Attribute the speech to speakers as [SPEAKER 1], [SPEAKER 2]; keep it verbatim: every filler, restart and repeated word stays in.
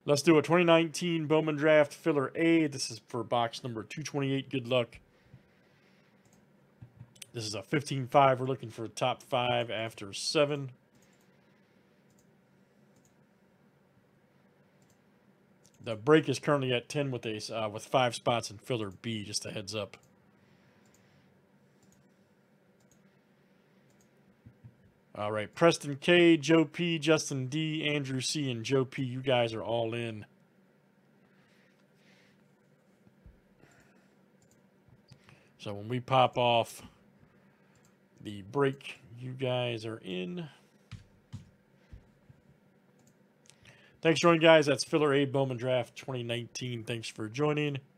[SPEAKER 1] Let's do a twenty nineteen Bowman Draft Filler A. This is for box number two twenty-eight. Good luck. This is a fifteen five. We're looking for a top five after seven. The break is currently at ten with a uh, with five spots in filler B. Just a heads up. All right, Preston K, Joe P, Justin D, Andrew C, and Joe P. You guys are all in. So when we pop off the break, you guys are in. Thanks for joining, guys. That's Filler A Bowman Draft twenty nineteen. Thanks for joining.